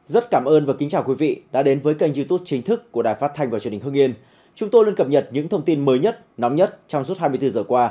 Rất cảm ơn và kính chào quý vị đã đến với kênh YouTube chính thức của Đài Phát thanh và Truyền hình Hưng Yên. Chúng tôi luôn cập nhật những thông tin mới nhất, nóng nhất trong suốt 24 giờ qua.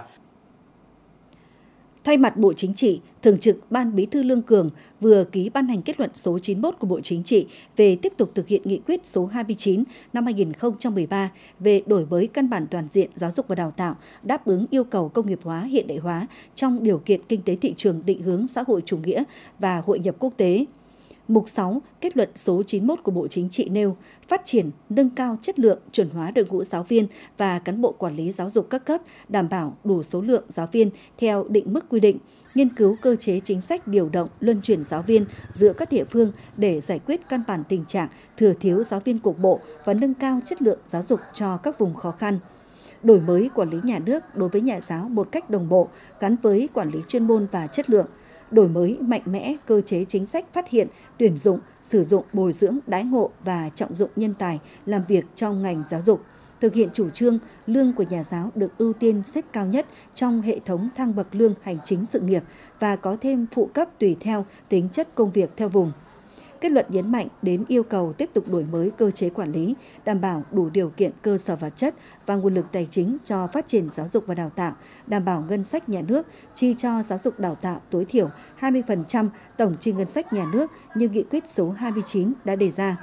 Thay mặt Bộ Chính trị, Thường trực Ban Bí thư Lương Cường vừa ký ban hành kết luận số 91 của Bộ Chính trị về tiếp tục thực hiện nghị quyết số 29 năm 2013 về đổi mới căn bản toàn diện giáo dục và đào tạo, đáp ứng yêu cầu công nghiệp hóa, hiện đại hóa trong điều kiện kinh tế thị trường định hướng xã hội chủ nghĩa và hội nhập quốc tế. Mục 6, kết luận số 91 của Bộ Chính trị nêu phát triển, nâng cao chất lượng, chuẩn hóa đội ngũ giáo viên và cán bộ quản lý giáo dục các cấp, đảm bảo đủ số lượng giáo viên theo định mức quy định, nghiên cứu cơ chế chính sách điều động, luân chuyển giáo viên giữa các địa phương để giải quyết căn bản tình trạng thừa thiếu giáo viên cục bộ và nâng cao chất lượng giáo dục cho các vùng khó khăn. Đổi mới quản lý nhà nước đối với nhà giáo một cách đồng bộ, gắn với quản lý chuyên môn và chất lượng. Đổi mới mạnh mẽ cơ chế chính sách phát hiện, tuyển dụng, sử dụng, bồi dưỡng, đãi ngộ và trọng dụng nhân tài làm việc trong ngành giáo dục. Thực hiện chủ trương lương của nhà giáo được ưu tiên xếp cao nhất trong hệ thống thang bậc lương hành chính sự nghiệp và có thêm phụ cấp tùy theo tính chất công việc theo vùng. Kết luận nhấn mạnh đến yêu cầu tiếp tục đổi mới cơ chế quản lý, đảm bảo đủ điều kiện cơ sở vật chất và nguồn lực tài chính cho phát triển giáo dục và đào tạo, đảm bảo ngân sách nhà nước chi cho giáo dục đào tạo tối thiểu 20% tổng chi ngân sách nhà nước như nghị quyết số 29 đã đề ra.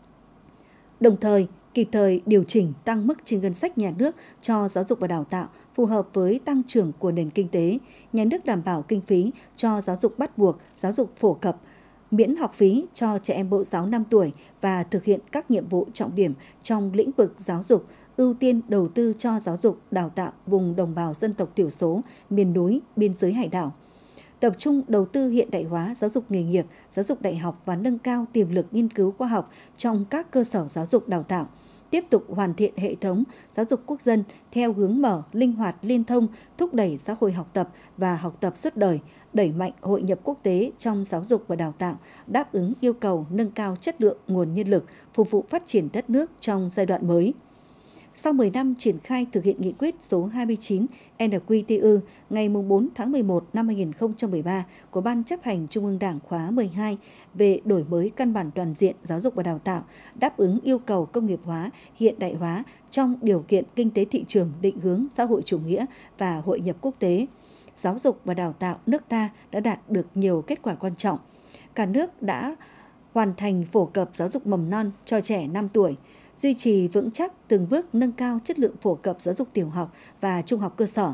Đồng thời, kịp thời điều chỉnh tăng mức chi ngân sách nhà nước cho giáo dục và đào tạo phù hợp với tăng trưởng của nền kinh tế, nhà nước đảm bảo kinh phí cho giáo dục bắt buộc, giáo dục phổ cập, miễn học phí cho trẻ em mẫu giáo 5 tuổi và thực hiện các nhiệm vụ trọng điểm trong lĩnh vực giáo dục, ưu tiên đầu tư cho giáo dục đào tạo vùng đồng bào dân tộc thiểu số, miền núi, biên giới hải đảo. Tập trung đầu tư hiện đại hóa giáo dục nghề nghiệp, giáo dục đại học và nâng cao tiềm lực nghiên cứu khoa học trong các cơ sở giáo dục đào tạo. Tiếp tục hoàn thiện hệ thống giáo dục quốc dân theo hướng mở, linh hoạt, liên thông, thúc đẩy xã hội học tập và học tập suốt đời, đẩy mạnh hội nhập quốc tế trong giáo dục và đào tạo, đáp ứng yêu cầu nâng cao chất lượng nguồn nhân lực, phục vụ phát triển đất nước trong giai đoạn mới. Sau 10 năm triển khai thực hiện nghị quyết số 29 NQTU ngày 4 tháng 11 năm 2013 của Ban chấp hành Trung ương Đảng khóa 12 về đổi mới căn bản toàn diện giáo dục và đào tạo, đáp ứng yêu cầu công nghiệp hóa, hiện đại hóa trong điều kiện kinh tế thị trường định hướng xã hội chủ nghĩa và hội nhập quốc tế, giáo dục và đào tạo nước ta đã đạt được nhiều kết quả quan trọng. Cả nước đã hoàn thành phổ cập giáo dục mầm non cho trẻ 5 tuổi, duy trì vững chắc từng bước nâng cao chất lượng phổ cập giáo dục tiểu học và trung học cơ sở.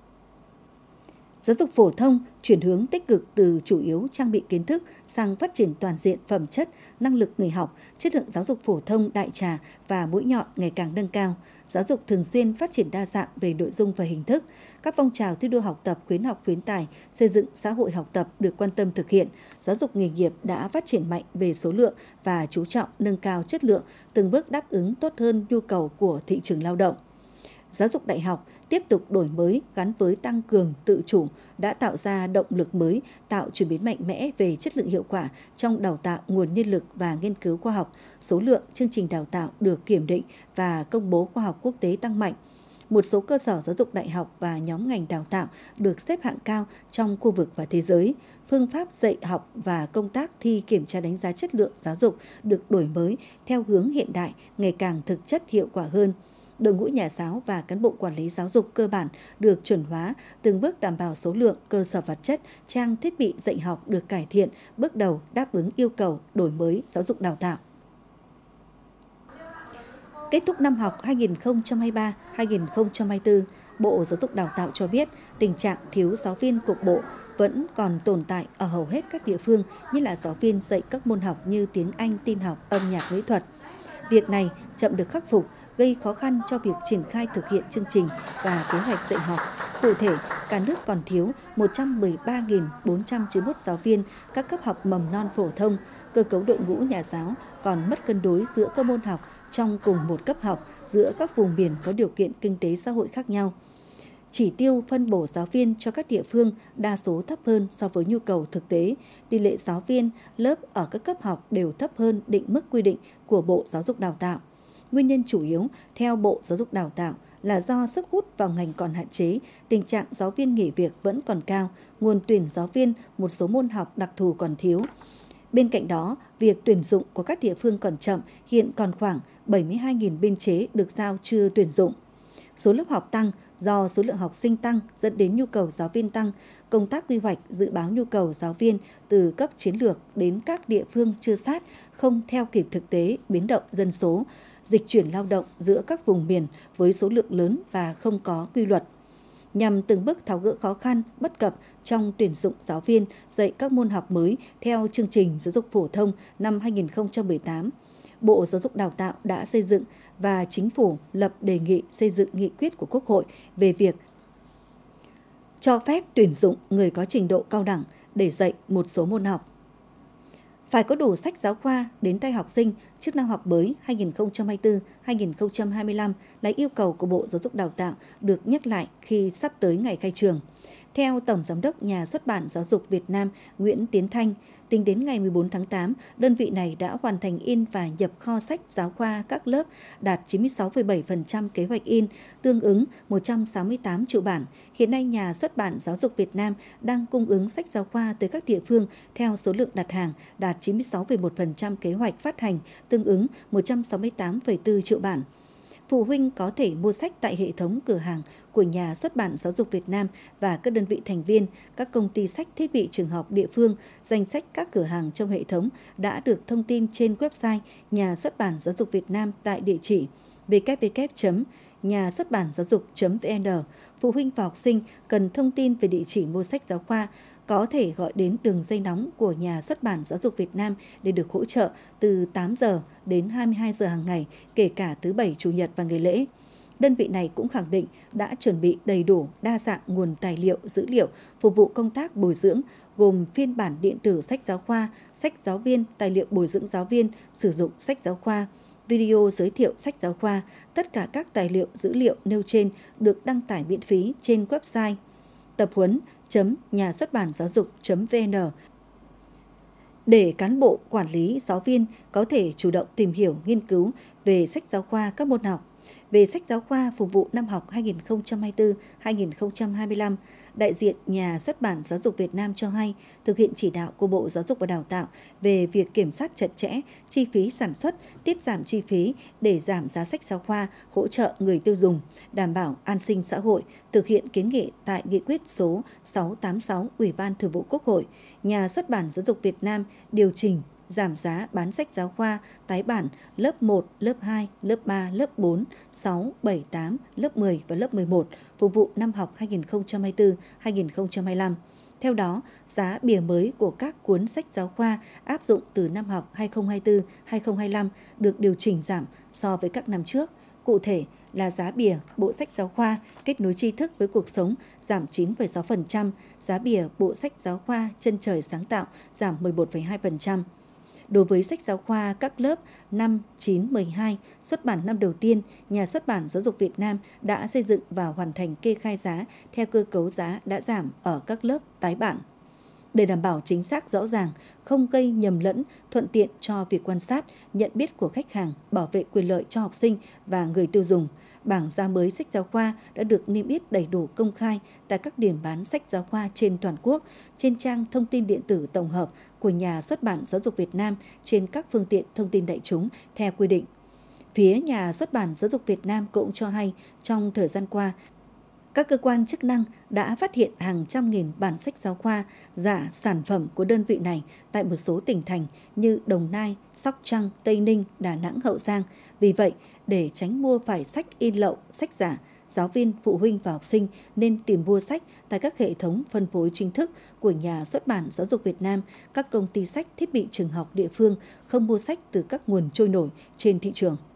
Giáo dục phổ thông chuyển hướng tích cực từ chủ yếu trang bị kiến thức sang phát triển toàn diện phẩm chất, năng lực người học, chất lượng giáo dục phổ thông đại trà và mũi nhọn ngày càng nâng cao. Giáo dục thường xuyên phát triển đa dạng về nội dung và hình thức. Các phong trào thi đua học tập, khuyến học khuyến tài, xây dựng xã hội học tập được quan tâm thực hiện. Giáo dục nghề nghiệp đã phát triển mạnh về số lượng và chú trọng nâng cao chất lượng, từng bước đáp ứng tốt hơn nhu cầu của thị trường lao động. Giáo dục đại học tiếp tục đổi mới gắn với tăng cường tự chủ đã tạo ra động lực mới, tạo chuyển biến mạnh mẽ về chất lượng hiệu quả trong đào tạo nguồn nhân lực và nghiên cứu khoa học, số lượng chương trình đào tạo được kiểm định và công bố khoa học quốc tế tăng mạnh. Một số cơ sở giáo dục đại học và nhóm ngành đào tạo được xếp hạng cao trong khu vực và thế giới. Phương pháp dạy học và công tác thi kiểm tra đánh giá chất lượng giáo dục được đổi mới theo hướng hiện đại, ngày càng thực chất hiệu quả hơn. Đội ngũ nhà giáo và cán bộ quản lý giáo dục cơ bản được chuẩn hóa, từng bước đảm bảo số lượng, cơ sở vật chất, trang thiết bị dạy học được cải thiện, bước đầu đáp ứng yêu cầu đổi mới giáo dục đào tạo. Kết thúc năm học 2023-2024, Bộ Giáo dục Đào tạo cho biết tình trạng thiếu giáo viên cục bộ vẫn còn tồn tại ở hầu hết các địa phương, như là giáo viên dạy các môn học như tiếng Anh, tin học, âm nhạc, mỹ thuật. Việc này chậm được khắc phục, gây khó khăn cho việc triển khai thực hiện chương trình và kế hoạch dạy học. Cụ thể, cả nước còn thiếu 113.491 giáo viên các cấp học mầm non phổ thông, cơ cấu đội ngũ nhà giáo còn mất cân đối giữa các môn học trong cùng một cấp học giữa các vùng miền có điều kiện kinh tế xã hội khác nhau. Chỉ tiêu phân bổ giáo viên cho các địa phương đa số thấp hơn so với nhu cầu thực tế, tỷ lệ giáo viên lớp ở các cấp học đều thấp hơn định mức quy định của Bộ Giáo dục Đào tạo. Nguyên nhân chủ yếu, theo Bộ Giáo dục Đào tạo, là do sức hút vào ngành còn hạn chế, tình trạng giáo viên nghỉ việc vẫn còn cao, nguồn tuyển giáo viên một số môn học đặc thù còn thiếu. Bên cạnh đó, việc tuyển dụng của các địa phương còn chậm, hiện còn khoảng 72.000 biên chế được giao chưa tuyển dụng. Số lớp học tăng do số lượng học sinh tăng dẫn đến nhu cầu giáo viên tăng, công tác quy hoạch dự báo nhu cầu giáo viên từ cấp chiến lược đến các địa phương chưa sát, không theo kịp thực tế biến động dân số, dịch chuyển lao động giữa các vùng miền với số lượng lớn và không có quy luật. Nhằm từng bước tháo gỡ khó khăn, bất cập trong tuyển dụng giáo viên dạy các môn học mới theo chương trình giáo dục phổ thông năm 2018, Bộ Giáo dục Đào tạo đã xây dựng và Chính phủ lập đề nghị xây dựng nghị quyết của Quốc hội về việc cho phép tuyển dụng người có trình độ cao đẳng để dạy một số môn học. Phải có đủ sách giáo khoa đến tay học sinh trước năm học mới 2024-2025 là yêu cầu của Bộ Giáo dục Đào tạo được nhắc lại khi sắp tới ngày khai trường. Theo Tổng Giám đốc Nhà xuất bản Giáo dục Việt Nam Nguyễn Tiến Thanh, tính đến ngày 14 tháng 8, đơn vị này đã hoàn thành in và nhập kho sách giáo khoa các lớp đạt 96,7% kế hoạch in, tương ứng 168 triệu bản. Hiện nay, Nhà xuất bản Giáo dục Việt Nam đang cung ứng sách giáo khoa tới các địa phương theo số lượng đặt hàng đạt 96,1% kế hoạch phát hành, tương ứng 168,4 triệu bản. Phụ huynh có thể mua sách tại hệ thống cửa hàng của Nhà xuất bản Giáo dục Việt Nam và các đơn vị thành viên, các công ty sách thiết bị trường học địa phương. Danh sách các cửa hàng trong hệ thống đã được thông tin trên website Nhà xuất bản Giáo dục Việt Nam tại địa chỉ www.nhà xuất bản giáo dục.vn. Phụ huynh và học sinh cần thông tin về địa chỉ mua sách giáo khoa, có thể gọi đến đường dây nóng của Nhà xuất bản Giáo dục Việt Nam để được hỗ trợ từ 8 giờ đến 22 giờ hàng ngày, kể cả thứ Bảy, Chủ nhật và ngày lễ. Đơn vị này cũng khẳng định đã chuẩn bị đầy đủ, đa dạng nguồn tài liệu, dữ liệu phục vụ công tác bồi dưỡng, gồm phiên bản điện tử sách giáo khoa, sách giáo viên, tài liệu bồi dưỡng giáo viên sử dụng sách giáo khoa, video giới thiệu sách giáo khoa. Tất cả các tài liệu, dữ liệu nêu trên được đăng tải miễn phí trên website tập huấn.nhà xuất bản giáo dục.vn để cán bộ, quản lý, giáo viên có thể chủ động tìm hiểu, nghiên cứu về sách giáo khoa các môn học. Về sách giáo khoa phục vụ năm học 2024-2025, đại diện Nhà xuất bản Giáo dục Việt Nam cho hay, thực hiện chỉ đạo của Bộ Giáo dục và Đào tạo về việc kiểm soát chặt chẽ chi phí sản xuất, tiết giảm chi phí để giảm giá sách giáo khoa, hỗ trợ người tiêu dùng, đảm bảo an sinh xã hội, thực hiện kiến nghị tại Nghị quyết số 686 Ủy ban Thường vụ Quốc hội. Nhà xuất bản Giáo dục Việt Nam điều chỉnh giảm giá bán sách giáo khoa tái bản lớp 1, lớp 2, lớp 3, lớp 4, 6, 7, 8, lớp 10 và lớp 11 phục vụ năm học 2024-2025. Theo đó, giá bìa mới của các cuốn sách giáo khoa áp dụng từ năm học 2024-2025 được điều chỉnh giảm so với các năm trước. Cụ thể là giá bìa bộ sách giáo khoa Kết nối tri thức với cuộc sống giảm 9,6%, giá bìa bộ sách giáo khoa Chân trời sáng tạo giảm 11,2%. Đối với sách giáo khoa các lớp 5, 9, 12, xuất bản năm đầu tiên, Nhà xuất bản Giáo dục Việt Nam đã xây dựng và hoàn thành kê khai giá theo cơ cấu giá đã giảm ở các lớp tái bản. Để đảm bảo chính xác rõ ràng, không gây nhầm lẫn, thuận tiện cho việc quan sát, nhận biết của khách hàng, bảo vệ quyền lợi cho học sinh và người tiêu dùng, bảng giá mới sách giáo khoa đã được niêm yết đầy đủ công khai tại các điểm bán sách giáo khoa trên toàn quốc, trên trang thông tin điện tử tổng hợp của Nhà xuất bản Giáo dục Việt Nam trên các phương tiện thông tin đại chúng theo quy định. Phía Nhà xuất bản Giáo dục Việt Nam cũng cho hay trong thời gian qua, các cơ quan chức năng đã phát hiện hàng trăm nghìn bản sách giáo khoa giả sản phẩm của đơn vị này tại một số tỉnh thành như Đồng Nai, Sóc Trăng, Tây Ninh, Đà Nẵng, Hậu Giang. Vì vậy, để tránh mua phải sách in lậu, sách giả, giáo viên, phụ huynh và học sinh nên tìm mua sách tại các hệ thống phân phối chính thức của Nhà xuất bản Giáo dục Việt Nam, các công ty sách, thiết bị trường học địa phương, không mua sách từ các nguồn trôi nổi trên thị trường.